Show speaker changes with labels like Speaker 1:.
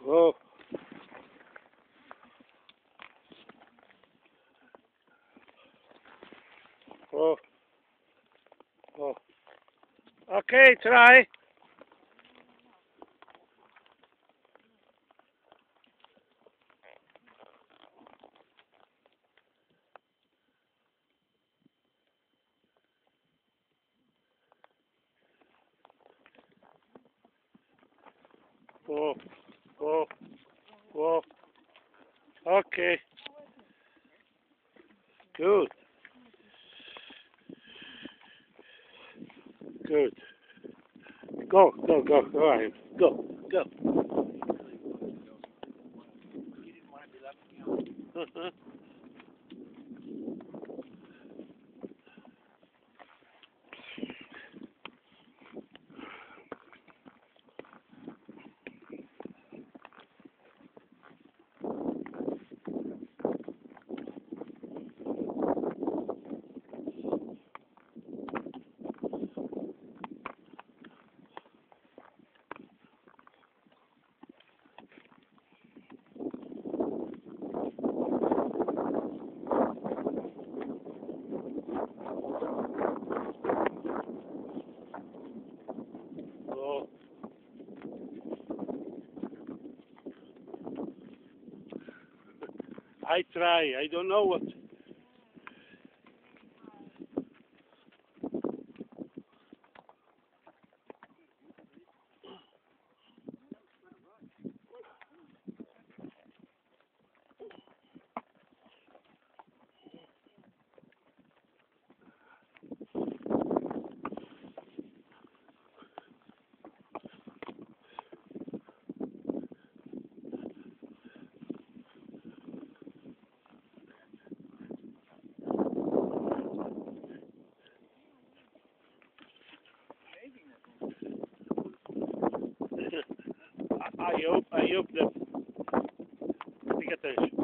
Speaker 1: Oh, oh, oh. Okay, try. Oh, oh, oh. Okay, good, good. Go, go, go, go, Ryan. Go, go. Oh, I try. I don't know what. I hope that. Pay attention.